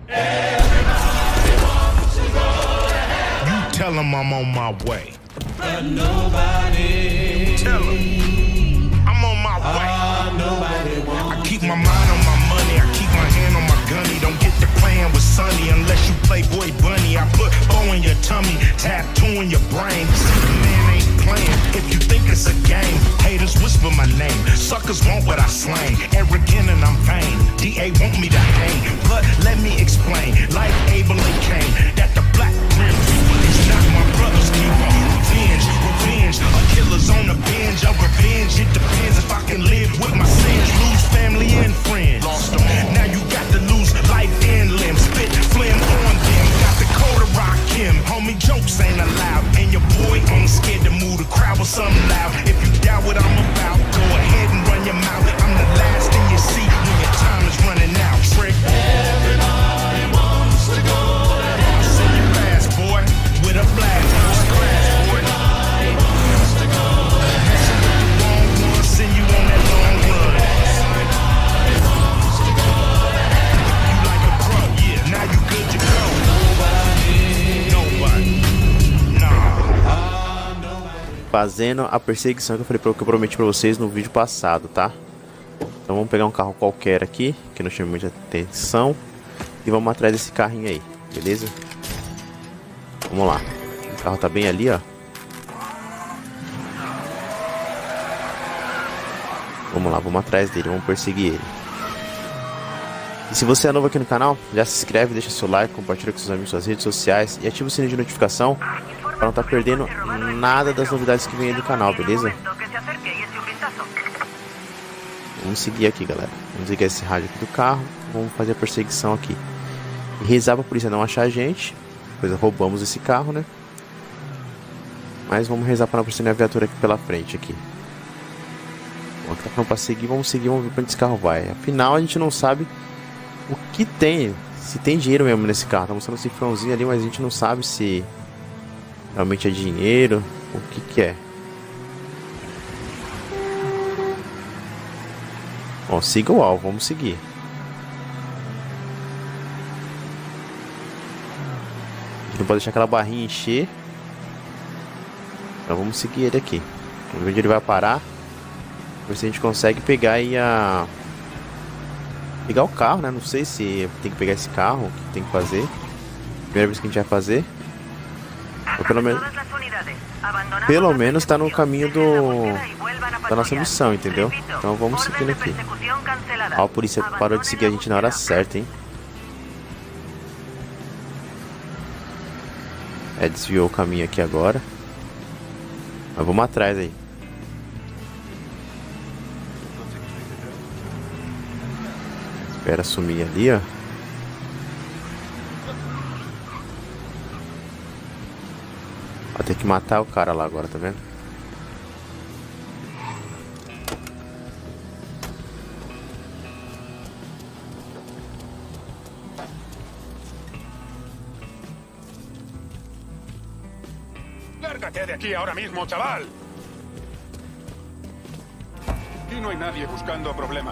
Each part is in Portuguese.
You tell him I'm on my way. But nobody. Tell him I'm on my way. Nobody wants. I keep my mind on my money. I keep my hand on my gunny. Don't get to playing with Sonny unless you play Boy Bunny. I put bow in your tummy, tattoo in your brain. Man ain't playing if you think it's a game. Haters whisper my name. Suckers want what I slang. Arrogant and I'm vain. DA want me to hang. But let me explain. Like Abel and Cain, that the black grim reaper is not my brother's keeper. Revenge, revenge. A killer's on the binge of revenge. It depends if I can live with my sins. Lose family and friends. Lost them all. Now you got to lose life and limbs. Spit flim on them. Got the code to rock him. Homie, jokes ain't allowed. And your boy ain't scared to move the crowd with something loud. If you doubt what I'm about, go ahead and run your mouth. I'm the last in your seat when your time is running out. Trick. Everybody wants to go to heaven. Send your fast, boy, with a blast. First class, boy. Everybody wants to go to heaven. Long one, send you on that long run. Everybody wants to go to heaven. You like a pro, yeah, now you good to go. Nobody. Nah. Fazendo a perseguição que eu prometi pra vocês no vídeo passado, tá? Então vamos pegar um carro qualquer aqui, que não chama muita atenção, e vamos atrás desse carrinho aí, beleza? Vamos lá. O carro tá bem ali, ó. Vamos lá, vamos atrás dele, vamos perseguir ele. E se você é novo aqui no canal, já se inscreve, deixa seu like, compartilha com seus amigos nas suas redes sociais e ativa o sininho de notificação para não estar perdendo nada das novidades que vem aí do canal, beleza? Vamos seguir aqui, galera. Vamos ligar esse rádio aqui do carro. Vamos fazer a perseguição aqui. E rezar pra polícia não achar a gente. Depois roubamos esse carro, né? Mas vamos rezar para não pressionar a viatura aqui pela frente aqui. Bom, aqui tá falando pra seguir, vamos ver pra onde esse carro vai. Afinal, a gente não sabe o que tem. Se tem dinheiro mesmo nesse carro. Tá mostrando um cifrãozinho ali, mas a gente não sabe se realmente é dinheiro. O que que é. Bom, siga o alvo, vamos seguir. A gente não pode deixar aquela barrinha encher. Então vamos seguir ele aqui. Vamos ver onde ele vai parar. Ver se a gente consegue pegar aí pegar o carro, né? Não sei se tem que pegar esse carro, o que tem que fazer. Primeira vez que a gente vai fazer. Ou pelo menos tá no caminho da nossa missão, entendeu? Então vamos seguindo aqui. Ó, a polícia parou de seguir a gente na hora certa, hein? Desviou o caminho aqui agora. Mas vamos atrás aí. Espera sumir ali, ó. Vai ter que matar o cara lá agora, tá vendo? ¡Lárgate de aquí ahora mismo, chaval! Aquí no hay nadie buscando problemas.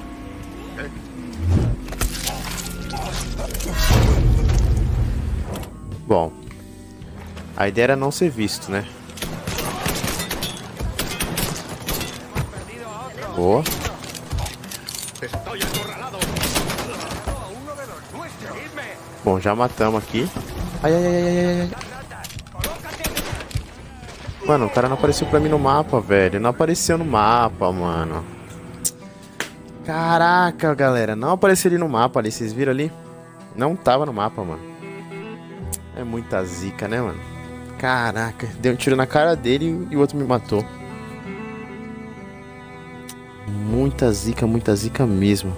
Bom, a ideia era não ser visto, né? Boa. Bom, já matamos aqui. Ai, ai, ai, ai, ai. Mano, o cara não apareceu pra mim no mapa, velho. Não apareceu no mapa, mano. Caraca, galera. Não apareceu ali no mapa ali. Vocês viram ali? Não tava no mapa, mano. É muita zica, né, mano? Caraca. Deu um tiro na cara dele e o outro me matou. Muita zica mesmo.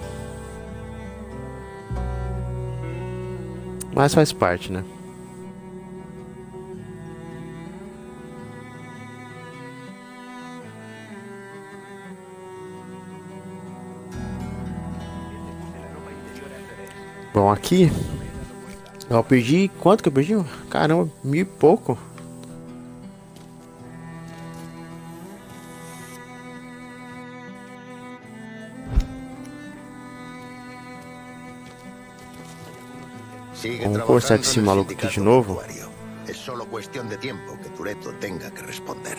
Mas faz parte, né? Bom, aqui eu perdi. Quanto que eu perdi? Caramba, 1000 e pouco. Vamos conversar com esse maluco aqui de novo. É só questão de tempo que Toretto tenha que responder.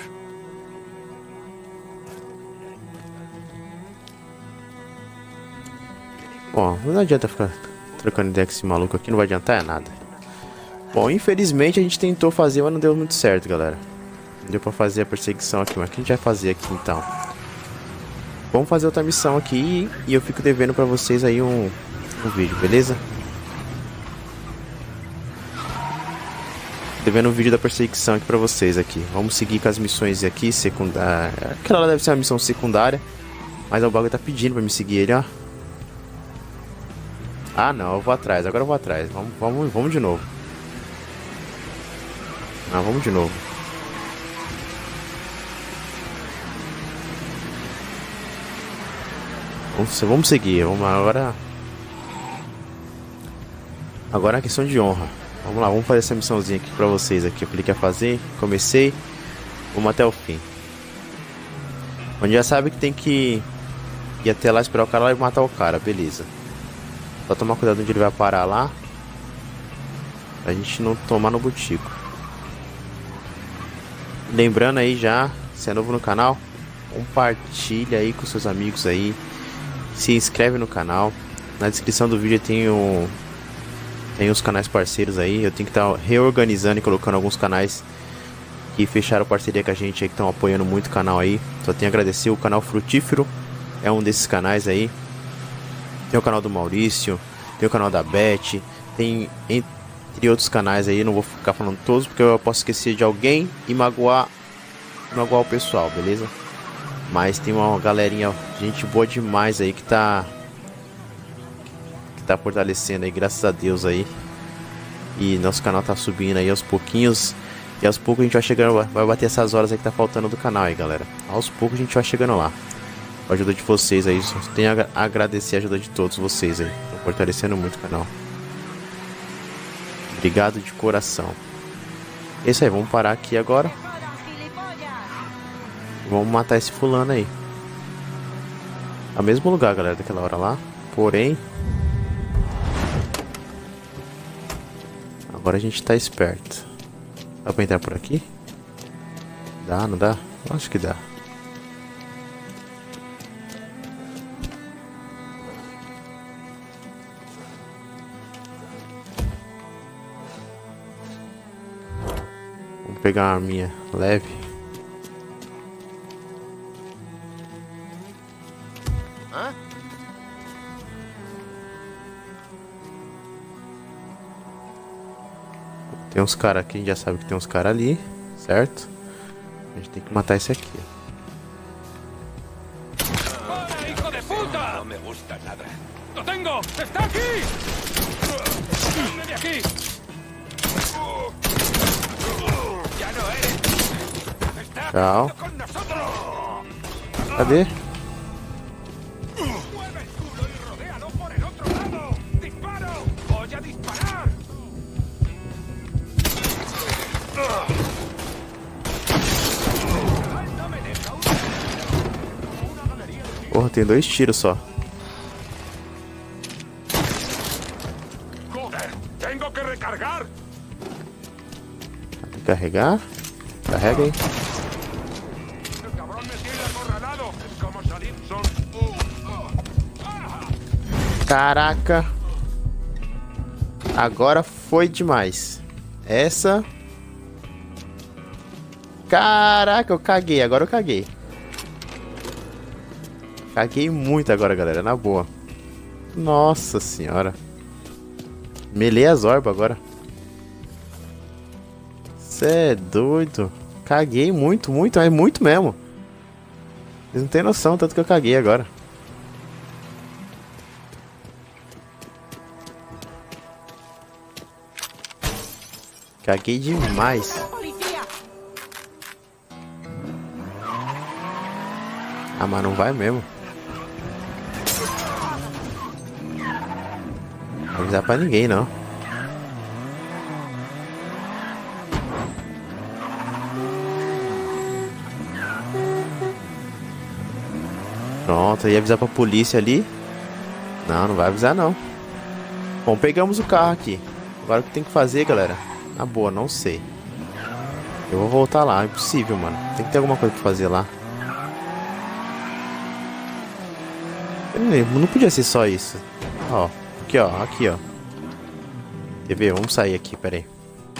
Bom, não adianta ficar trocando ideia com esse maluco aqui, não vai adiantar nada. Bom, infelizmente a gente tentou fazer, mas não deu muito certo, galera. Não deu pra fazer a perseguição aqui, mas o que a gente vai fazer aqui então? Vamos fazer outra missão aqui e eu fico devendo pra vocês aí um vídeo, beleza? Devendo um vídeo da perseguição aqui pra vocês aqui. Vamos seguir com as missões aqui, secundária. Aquela lá deve ser uma missão secundária, mas o bagulho tá pedindo pra me seguir ele, ó. Ah não, eu vou atrás, agora eu vou atrás. Vamos de novo. Ah, vamos de novo. Vamos seguir, vamos agora. Agora é questão de honra. Vamos lá, vamos fazer essa missãozinha aqui pra vocês aqui. Eu cliquei a fazer, comecei. Vamos até o fim. Onde já sabe que tem que ir até lá, esperar o cara lá e matar o cara, beleza. Só tomar cuidado onde ele vai parar lá, pra gente não tomar no butico. Lembrando aí já, se é novo no canal, compartilha aí com seus amigos aí. Se inscreve no canal. Na descrição do vídeo tem os canais parceiros aí. Eu tenho que estar reorganizando e colocando alguns canais que fecharam parceria com a gente aí, que estão apoiando muito o canal aí. Só tenho a agradecer. O canal Frutífero é um desses canais aí. Tem o canal do Maurício, tem o canal da Beth, tem entre outros canais aí. Não vou ficar falando todos porque eu posso esquecer de alguém e magoar o pessoal, beleza? Mas tem uma galerinha, gente boa demais aí que tá fortalecendo aí, graças a Deus aí. E nosso canal tá subindo aí aos pouquinhos. E aos poucos a gente vai chegando, vai bater essas horas aí que tá faltando do canal aí, galera. Aos poucos a gente vai chegando lá. Com a ajuda de vocês aí, só tenho a agradecer a ajuda de todos vocês aí. Estão fortalecendo muito o canal. Obrigado de coração. É isso aí, vamos parar aqui agora. Vamos matar esse fulano aí. No mesmo lugar, galera, daquela hora lá. Porém, agora a gente tá esperto. Dá pra entrar por aqui? Dá, não dá? Acho que dá. Vamos pegar uma arminha leve. Tem uns caras aqui, a gente já sabe que tem uns caras ali, certo? A gente tem que matar esse aqui. ¡Hijo de puta! No me gusta nada. ¡Lo tengo! ¡Está aquí! ¡Sálve de aquí! ¡Ya no eres! ¡Está Tchau. con nosotros! Cadê? ¡Mueve el culo y rodéalo por el otro lado! ¡Disparo! ¡Voy a disparar! Porra, tem 2 tiros só. ¡Joder! ¡Tengo que recargar! Tem que carregar? Carrega aí. ¡El cabrón me tiene acorralado! ¡Es como salir son! Caraca. Agora foi demais. Essa... Caraca, eu caguei. Agora eu caguei. Caguei muito agora, galera. Na boa. Nossa senhora. Melei as orbas agora. Cê é doido. Caguei muito, muito. É muito mesmo. Vocês não tem noção tanto que eu caguei agora. Caguei demais. Ah, mas não vai mesmo. Não vou avisar pra ninguém, não. Pronto, ia avisar pra polícia ali. Não, não vai avisar não. Bom, pegamos o carro aqui. Agora o que tem que fazer, galera? Na boa, não sei. Eu vou voltar lá, é impossível, mano. Tem que ter alguma coisa pra fazer lá. Não podia ser só isso. Ó, aqui ó, aqui ó. Quer ver? Vamos sair aqui, pera aí.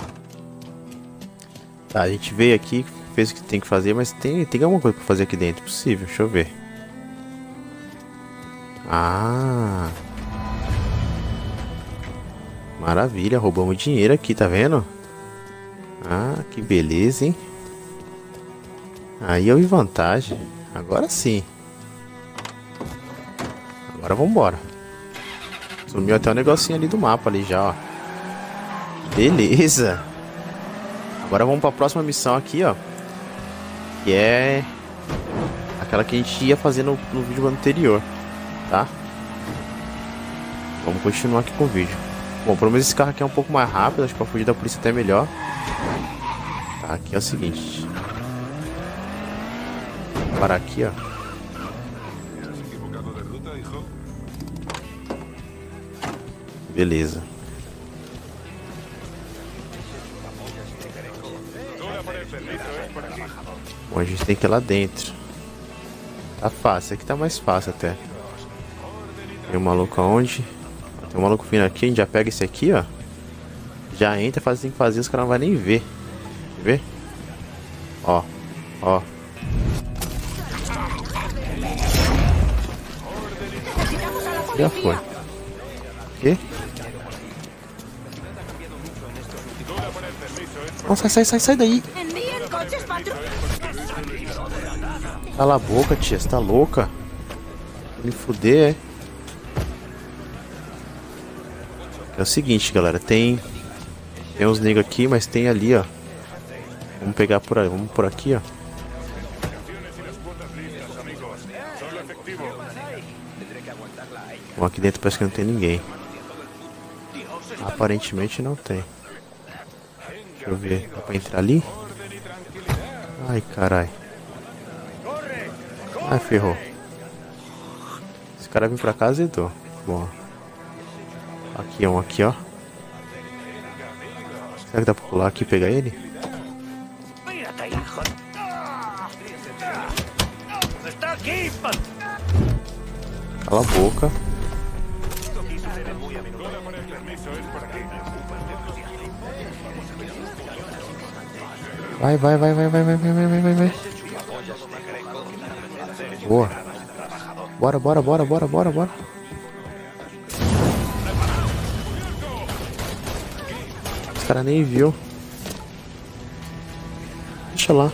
Tá, a gente veio aqui, fez o que tem que fazer, mas tem alguma coisa pra fazer aqui dentro. Possível, deixa eu ver. Ah, maravilha, roubamos dinheiro aqui, tá vendo? Ah, que beleza, hein? Aí eu vi vantagem. Agora sim. Agora vambora. Sumiu até o negocinho ali do mapa ali já, ó. Beleza. Agora vamos pra próxima missão aqui, ó. Que é aquela que a gente ia fazer no vídeo anterior, tá? Vamos continuar aqui com o vídeo. Bom, pelo menos esse carro aqui é um pouco mais rápido. Acho que pra fugir da polícia até é melhor. Tá, aqui é o seguinte. Vou parar aqui, ó. Beleza. Bom, a gente tem que ir lá dentro. Tá fácil, aqui tá mais fácil até. Tem um maluco aonde? Tem um maluco vindo aqui, a gente já pega esse aqui, ó. Já entra, faz o que tem que fazer, os caras não vão nem ver. Quer ver? Ó, ó. Já foi. Quê? Nossa, sai daí. Cala a boca, tia, você tá louca? Me fuder, é? É o seguinte, galera, tem uns negros aqui, mas tem ali, ó. Vamos pegar por aí, vamos por aqui, ó. Bom, aqui dentro parece que não tem ninguém. Aparentemente não tem. Deixa eu ver, dá pra entrar ali? Ai, carai. Ai, ferrou. Esse cara vem pra casa e tô. Bom. Aqui é um aqui, ó. Será que dá pra pular aqui e pegar ele? Cala a boca. Vai. Boa. Bora. Os caras nem viu. Deixa lá.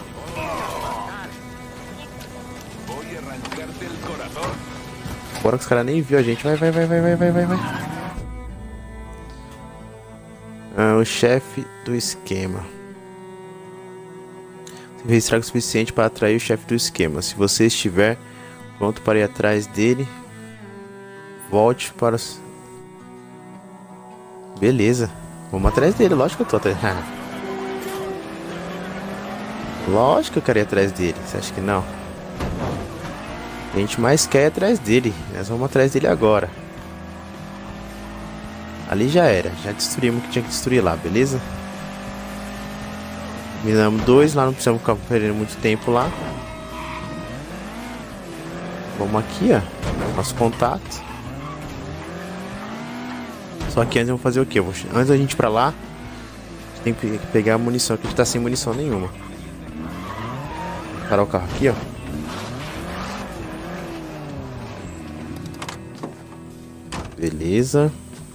Bora que os caras nem viu a gente. Vai. O chefe do esquema. Você fez estrago suficiente para atrair o chefe do esquema. Se você estiver pronto para ir atrás dele, volte para... Beleza. Vamos atrás dele. Lógico que eu tô atrás. Lógico que eu quero ir atrás dele. Você acha que não? A gente mais quer ir atrás dele. Nós vamos atrás dele agora. Ali já era. Já destruímos o que tinha que destruir lá, beleza? Minamos 2. Lá não precisamos ficar perdendo muito tempo lá. Vamos aqui, ó. Nosso contato. Só que antes vamos fazer o quê? Antes da gente ir pra lá, a gente tem que pegar a munição. Que a gente tá sem munição nenhuma. Parar o carro aqui, ó. Beleza.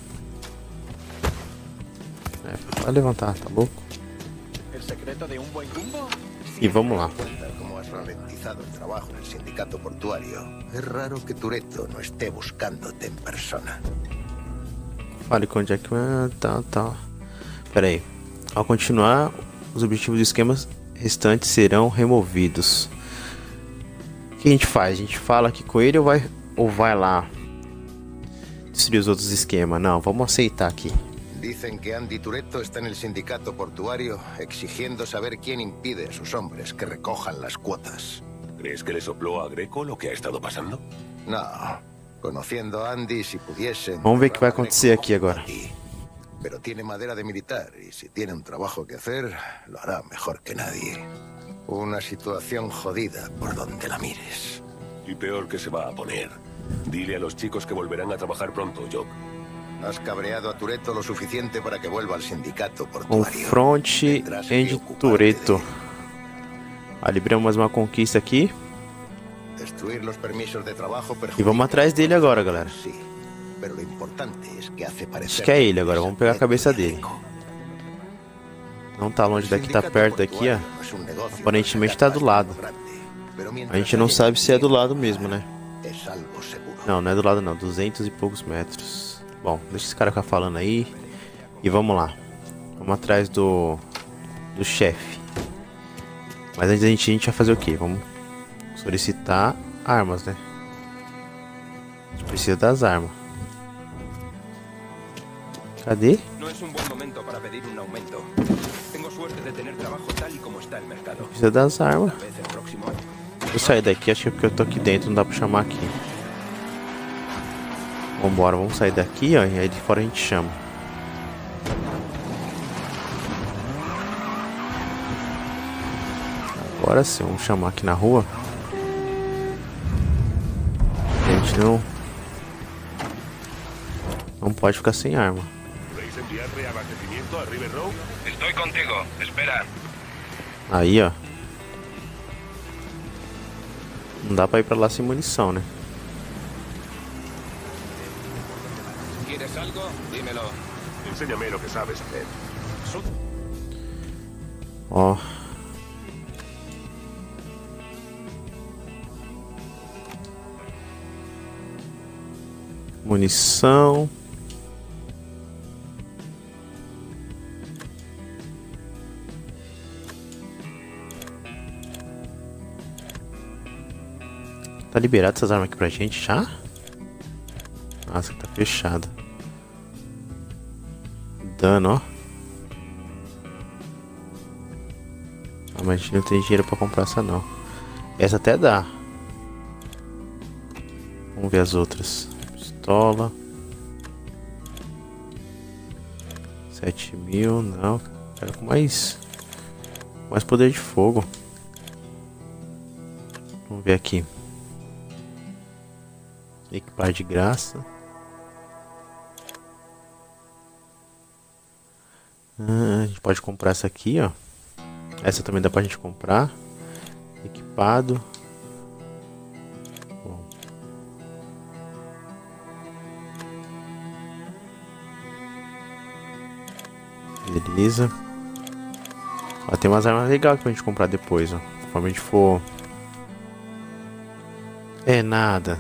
Vai levantar, tá louco? E vamos lá. Como has ralentizado el trabajo en el sindicato portuario, es raro que Toretto no esté buscándote en persona. Fale com onde é que... Tá. Pera aí. Ao continuar, os objetivos do esquema restantes serão removidos. O que a gente faz? A gente fala aqui com ele ou vai lá destruir os outros esquemas? Não, vamos aceitar aqui. Dicen que Andy Toretto está en el sindicato portuario exigiendo saber quién impide a sus hombres que recojan las cuotas. ¿Crees que le sopló a Greco lo que ha estado pasando? No. Conociendo a Andy, si pudiesen... Vamos ver o que vai acontecer aqui agora. pero tiene madera de militar y si tiene un trabajo que hacer, lo hará mejor que nadie. Una situación jodida por donde la mires. Y peor que se va a poner. Dile a los chicos que volverán a trabajar pronto, Jock. Has cabreado a Toretto lo suficiente para que vuelva al sindicato portuario. Confronte em Toretto. Libramos mais uma conquista aqui. Destruir los permisos de trabajo E vamos atrás dele agora, galera. Sí, pero lo importante es que hace parecer. Acho que é ele agora, vamos pegar a cabeça dele. Não tá longe daqui, tá perto daqui, ó. Aparentemente tá do lado. A gente não sabe se é do lado mesmo, né? Não, não é do lado não, 200 e poucos metros. Bom, deixa esse cara ficar falando aí. E vamos lá. Vamos atrás do chefe. Mas antes a gente vai fazer o quê? Vamos solicitar armas, né? A gente precisa das armas. Cadê? No es un buen momento para pedir un aumento. Tengo suerte de tener trabajo tal y como está el mercado. Precisa das armas. Tal vez el próximo año. Vou sair daqui, acho que é porque eu tô aqui dentro, não dá pra chamar aqui. Vambora, vamos sair daqui, ó, e aí de fora a gente chama. Agora sim, vamos chamar aqui na rua. A gente não pode ficar sem arma. ¿Podéis enviar reabastecimiento a River Road? Estoy contigo. Espera. Aí, ó. Não dá pra ir pra lá sem munição, né? ¿Quieres algo? Dímelo. Enséñame lo que sabes hacer. Ó. Munição. Tá liberado essas armas aqui pra gente já? Nossa, tá fechada. Dano, ó. Ah, mas a gente não tem dinheiro pra comprar essa não. Essa até dá. Vamos ver as outras. Pistola. 7.000, não. Quero com mais poder de fogo. Vamos ver aqui. Equipar de graça. A gente pode comprar essa aqui, ó. Essa também dá pra gente comprar. Equipado. Bom. Beleza. Ó, tem umas armas legais pra gente comprar depois, ó. Conforme a gente for. É nada.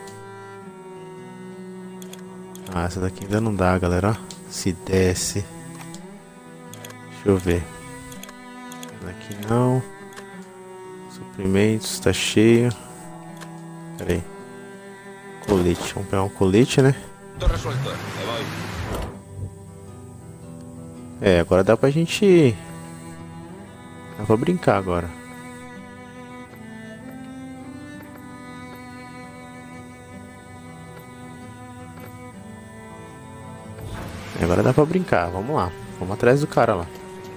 Ah, essa daqui ainda não dá, galera. Se desce. Deixa eu ver. Aqui não. Suprimentos, tá cheio. Pera aí. Colete, vamos pegar um colete, né? Todo resuelto. Me voy. É, agora dá pra gente... Dá pra brincar agora. Agora dá pra brincar, vamos lá. Vamos atrás do cara lá.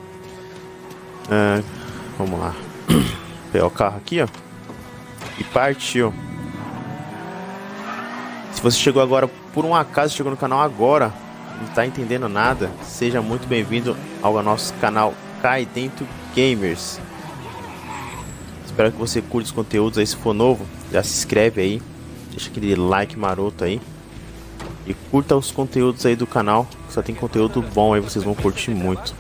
Vamos lá. Pegar o carro aqui, ó. E partiu. Se você chegou agora, por um acaso chegou no canal agora, não tá entendendo nada, seja muito bem-vindo ao nosso canal Cai Dentro Gamers. Espero que você curta os conteúdos aí. Se for novo, já se inscreve aí. Deixa aquele like maroto aí. E curta os conteúdos aí do canal, que só tem conteúdo bom aí, vocês vão curtir muito.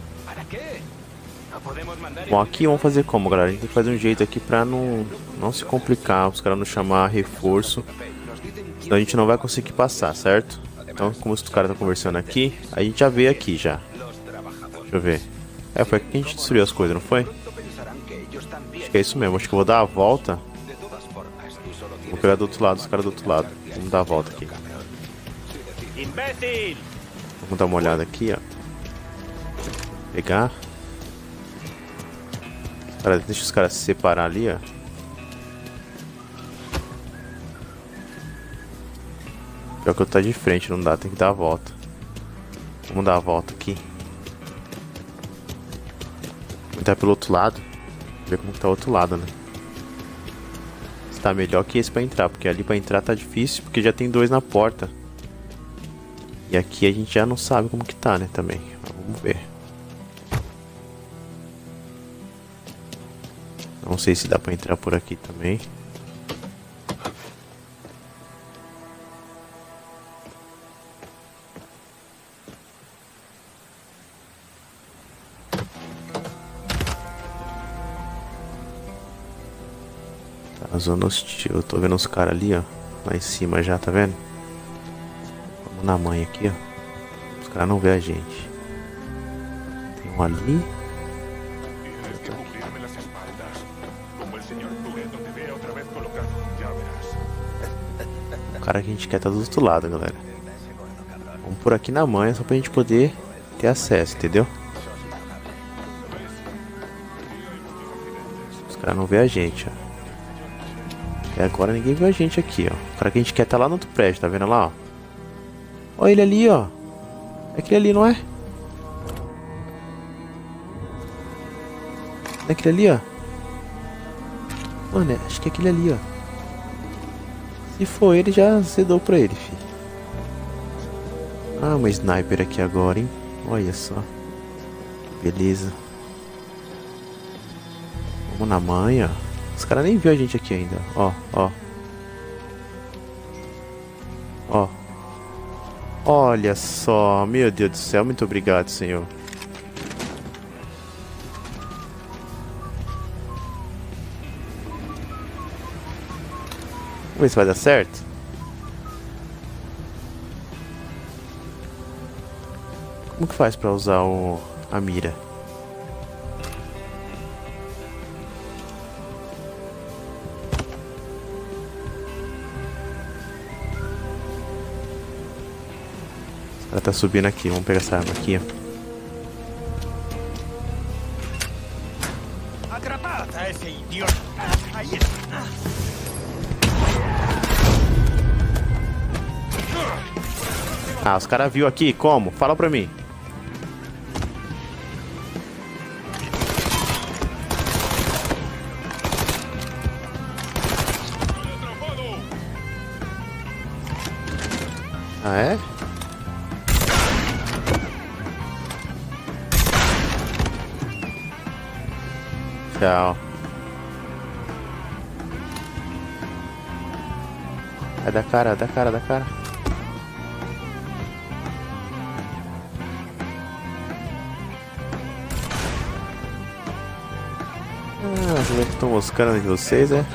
Bom, aqui vamos fazer como, galera? A gente tem que fazer um jeito aqui pra não se complicar, os caras não chamar reforço, senão a gente não vai conseguir passar, certo? Então, como os caras estão conversando aqui, a gente já veio aqui já. Deixa eu ver. Foi aqui que a gente destruiu as coisas, não foi? Acho que é isso mesmo, acho que eu vou dar a volta. Vou pegar do outro lado, os caras do outro lado. Vamos dar a volta aqui. Vamos dar uma olhada aqui, ó. Pegar. Cara, deixa os caras se separar ali, ó. Pior que eu tô de frente, não dá, tem que dar a volta. Vamos Vamos dar a volta aqui. Vamos entrar pelo outro lado. Ver como tá o outro lado, né? Tá melhor que esse pra entrar, porque ali pra entrar tá difícil, porque já tem 2 na porta. E aqui a gente já não sabe como que tá, né, também. Mas vamos ver. Não sei se dá pra entrar por aqui também. A zona hostil, eu tô vendo os caras ali, ó. Lá em cima já, tá vendo? Vamos na mãe aqui, ó. Os caras não vê a gente. Tem um ali. Tienes que cubrirme las espaldas. Como el señor Toledo te vea otra vez colocado, ya verás. O cara que a gente quer tá do outro lado, galera. Vamos por aqui na manha, só pra gente poder ter acesso, entendeu? Os caras não vê a gente, ó. E agora ninguém viu a gente aqui, ó. O cara que a gente quer tá lá no outro prédio, tá vendo lá, ó? Olha ele ali, ó. É aquele ali, não é? É aquele ali, ó. Mano, acho que é aquele ali, ó. Se for ele, já azedou pra ele, filho. Ah, uma sniper aqui agora, hein? Olha só. Beleza. Vamos na manha. Os caras nem viu a gente aqui ainda. Ó, ó. Ó. Olha só. Meu Deus do céu. Muito obrigado, senhor. Vamos ver se vai dar certo. Como que faz pra usar a mira? Ela tá subindo aqui, vamos pegar essa arma aqui, ó. Atrapad esse idiota. Aí está. Ah, os caras viu aqui, como? Fala pra mim. Ah, é? Tchau. É da cara, da cara, da cara. Ah, vocês é que estão moscando de vocês, é?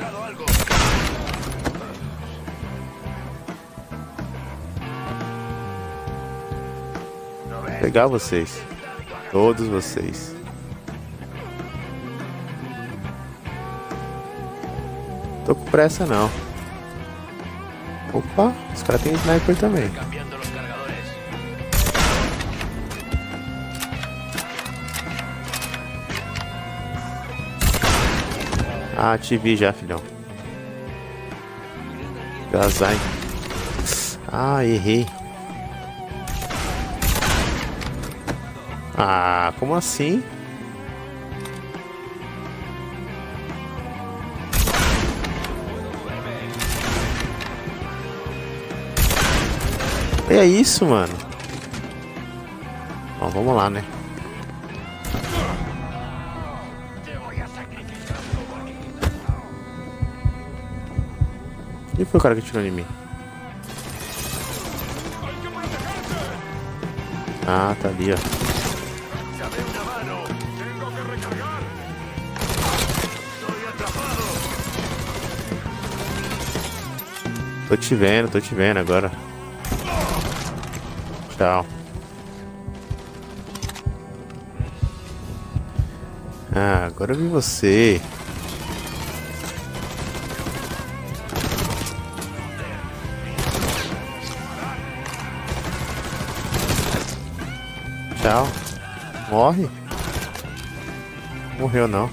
Vou pegar vocês. Todos vocês. Tô com pressa não. Opa, os caras têm sniper também. Ah, te vi já, filhão. Gazai. Ah, errei. Ah, como assim? É isso, mano. Bom, vamos lá, né? Quem foi o cara que tirou em mim? Ah, tá ali, ó. Tô te vendo agora. Tchau. Ah, agora eu vi você. Tchau. Morre? Morreu não.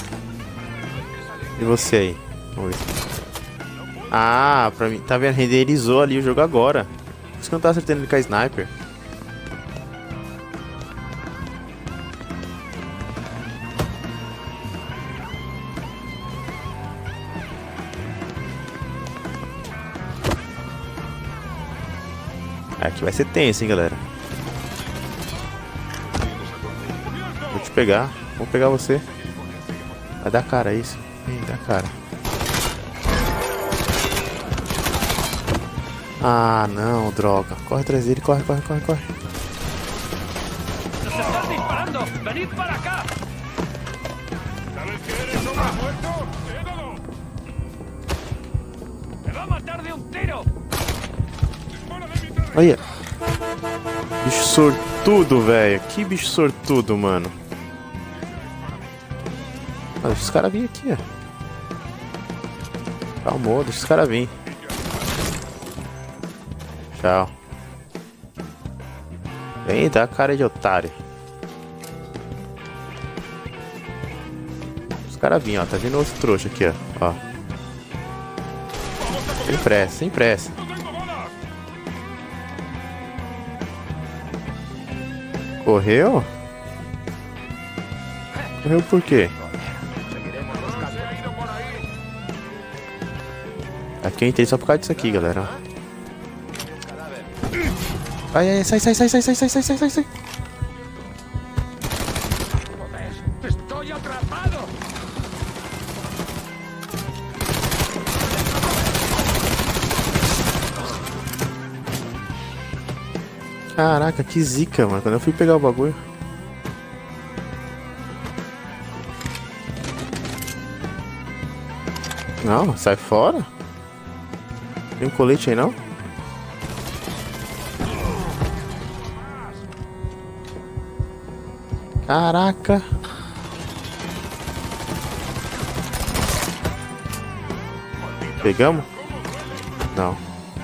E você aí? Vamos ver. Ah, pra mim, tá vendo? Renderizou ali o jogo agora. Por isso que eu não tava acertando ele com a sniper. Aqui vai ser tenso, hein, galera. Vou te pegar. Vou pegar você. Vai dar cara isso. Vem, dá cara. Ah, não, droga. Corre atrás dele, corre, corre, corre, corre. ¡Nos están disparando! ¡Venid para acá! ¿Sabes que eres hombre muerto? ¡Quédalo! ¡Me va a matar de un tiro! ¡Dispara de mi terreno! Olha. Bicho sortudo, velho. Que bicho sortudo, mano. Ah, deixa os caras virem aqui, ó. Calmou, deixa os caras virem. Tchau. Vem, dá cara de otário. Os caras vinham, ó. Tá vindo outro trouxa aqui, ó. Sem pressa, sem pressa. ¡No tengo balas! Correu? Correu por quê? Aqui eu entrei só por causa disso aqui, galera. Ai, ai, sai, sai, sai, sai, sai, sai, sai, sai, sai, sai. ¡Joder! ¡Estoy atrapado! Caraca, que zica, mano. Quando eu fui pegar o bagulho. Não, sai fora. Tem um colete aí, não? Caraca. Pegamos? Não.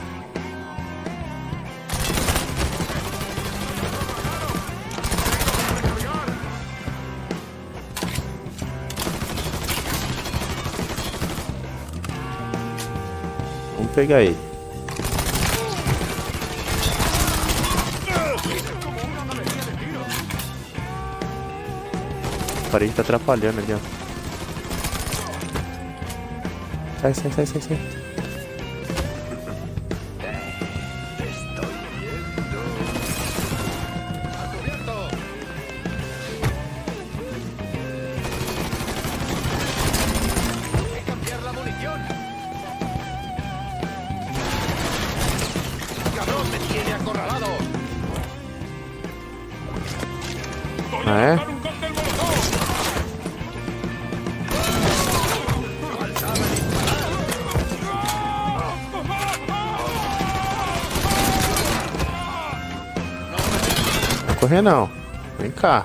Vamos pegar ele. A parede tá atrapalhando ali, ó. Sai, sai, sai, sai, sai. Ah, é? ¡Un cóctel molotov! Não correr não. Vem cá.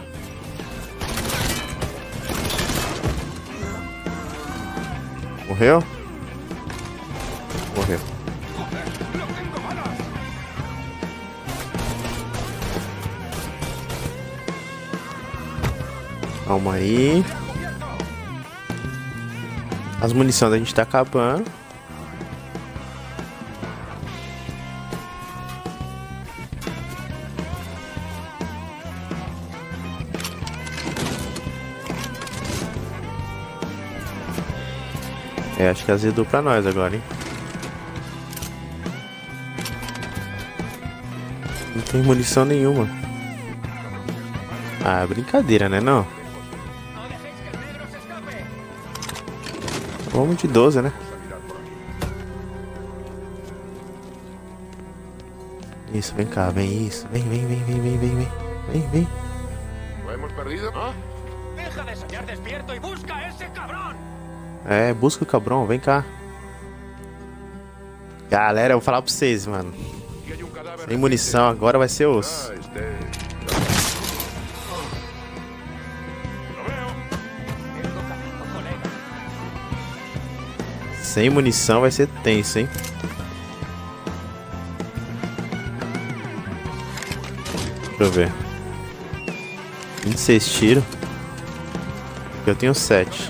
Morreu? Morreu. Calma aí. As munições a gente tá acabando. É, acho que azedou pra nós agora, hein? Não tem munição nenhuma. Ah, brincadeira, né, não? Vamos de 12, né? Isso, vem cá, vem isso. Vem, vem, vem, vem, vem, vem, vem. Vem, vem. ¿Lo hemos perdido? ¿Ah? ¡Deja de soñar despierto y busca a ese cabrón! É, busca o cabrão, vem cá. Galera, eu vou falar pra vocês, mano. Y hay un cadáver. Sem munição, agora vai ser osso. Ah, este... Lo veo. Tengo camino, colega. Sem munição vai ser tenso, hein? Deixa eu ver. 26 tiros. Eu tenho 7.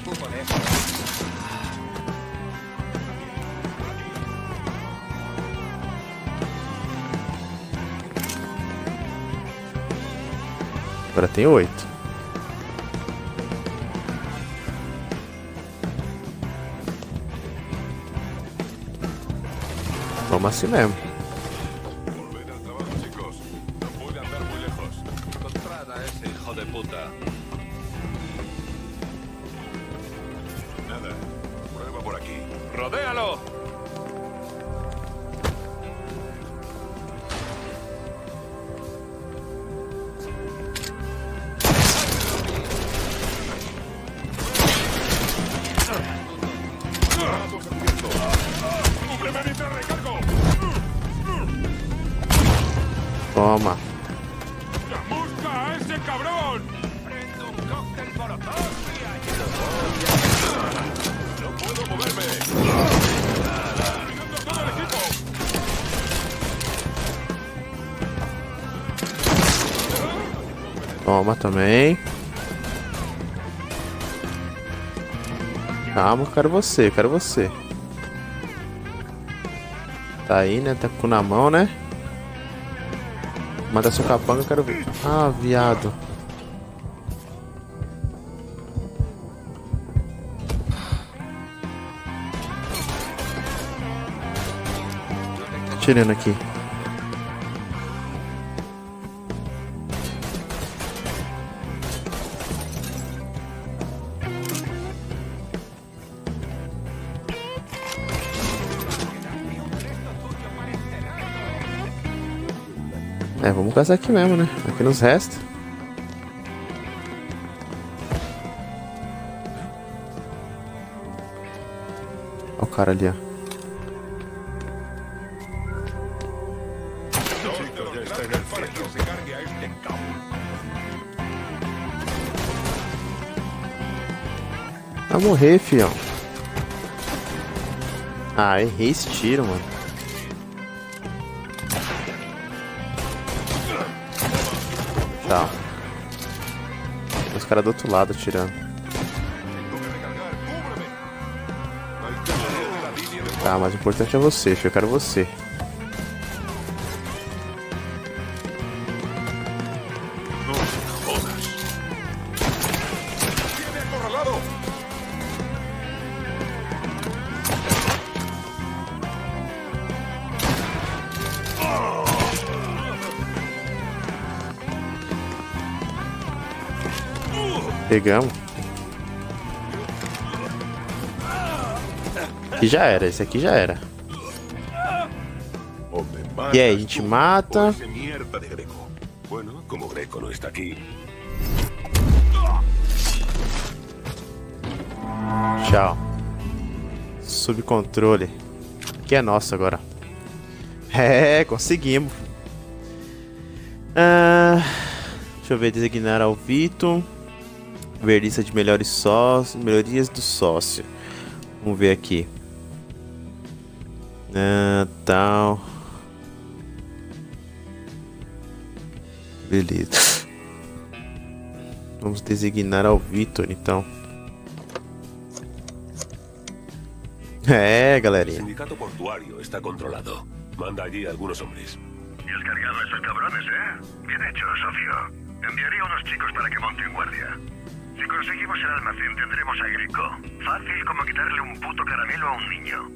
Agora tem 8. Vamos assim mesmo. Volver al trabajo sin ese hijo de puta. Nada. Prueba por aquí. ¡Rodéalo! ¡Cúbreme mientras recargo! Toma. ¡Busca a ese cabrón! ¡Prendo un cóctel molotov y allá! ¡No puedo moverme! ¡Eliminando todo el equipo! Toma também. Calma, eu quero você, eu quero você. Tá aí, né? Tá com o cu na mão, né? Mata seu capanga, eu quero ver. Ah, viado. Tirando aqui. É, vamos com essa aqui mesmo, né? Aqui nos resta. Olha o cara ali, ó. Ya está en el para que se cargue a este cabrón. Vai morrer, fião. Ah, errei esse tiro, mano. Tchau. Os caras do outro lado atirando. Tá, mas o importante é você, filho. Eu quero você. ¡Tiene acorralado! Pegamos. E já era, esse aqui já era. O me E aí, a matas gente tú, mata. o ese mierda de Greco. Bueno, como Greco no está aquí. Tchau. Subcontrole. Que é nosso agora. É, conseguimos. Deixa eu ver, designar ao Vito. Ver lista de melhores sócios. Melhorias do sócio. Vamos ver aqui. Tal. Beleza. Vamos designar ao Vitor, então. É, El galerinha. sindicato portuario está controlado. Manda allí a algunos hombres. ¿Y has cargado a esos cabrones, Bien hecho, socio. Enviaré a unos chicos para que monten guardia. Si conseguimos el almacén, tendremos a Greco. Fácil como quitarle un puto caramelo a un niño.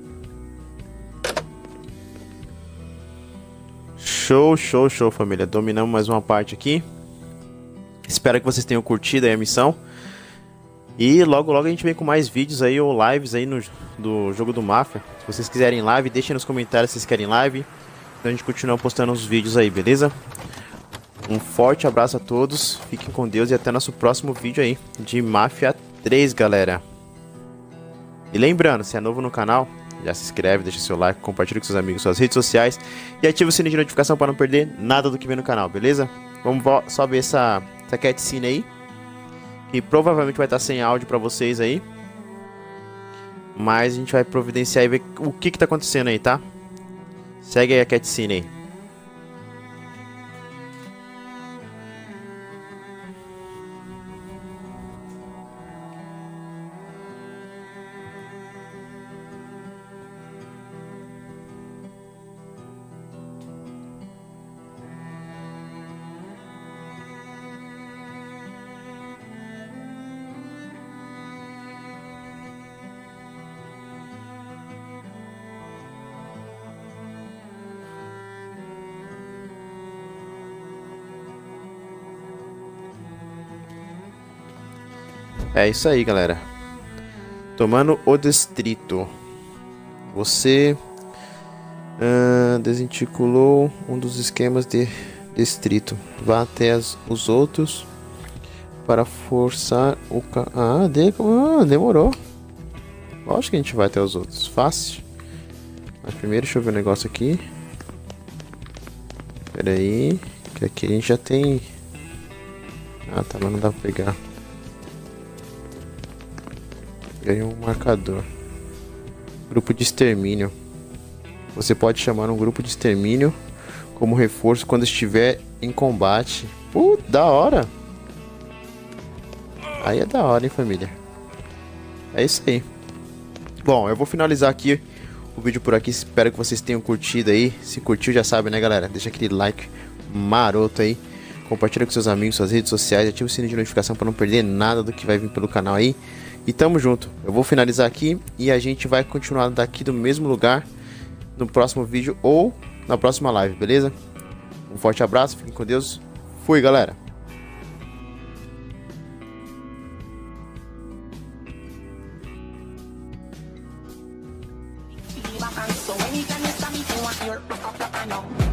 Show, show, show, família. Dominamos mais uma parte aqui. Espero que vocês tenham curtido aí a missão. E logo, logo a gente vem com mais vídeos aí ou lives aí do jogo do Mafia. Se vocês quiserem live, deixem nos comentários se vocês querem live. Então a gente continua postando os vídeos aí, beleza? Um forte abraço a todos. Fiquem com Deus e até nosso próximo vídeo aí de Mafia 3, galera. E lembrando, se é novo no canal, já se inscreve, deixa seu like, compartilha com seus amigos, suas redes sociais e ativa o sininho de notificação para não perder nada do que vem no canal, beleza? Vamos só ver essa cutscene aí, que provavelmente vai estar sem áudio para vocês aí, mas a gente vai providenciar e ver o que tá acontecendo aí, tá? Segue aí a cutscene aí. É isso aí, galera. Tomando o distrito. Você desarticulou um dos esquemas de distrito. Vá até os outros para forçar o demorou. Lógico que a gente vai até os outros. Fácil. Mas primeiro deixa eu ver um negócio aqui. Pera aí. Que aqui a gente já tem... Ah, tá, mas não dá pra pegar. Ganhei um marcador. Grupo de extermínio. Você pode chamar um grupo de extermínio como reforço quando estiver em combate. Da hora! Aí é da hora, hein, família? É isso aí. Bom, eu vou finalizar aqui o vídeo por aqui. Espero que vocês tenham curtido aí. Se curtiu, já sabe, né, galera? Deixa aquele like maroto aí. Compartilha com seus amigos, suas redes sociais. Ativa o sininho de notificação para não perder nada do que vai vir pelo canal aí. E tamo junto. Eu vou finalizar aqui e a gente vai continuar daqui do mesmo lugar no próximo vídeo ou na próxima live, beleza? Um forte abraço, fiquem com Deus. Fui, galera! So anytime you stop me, you want your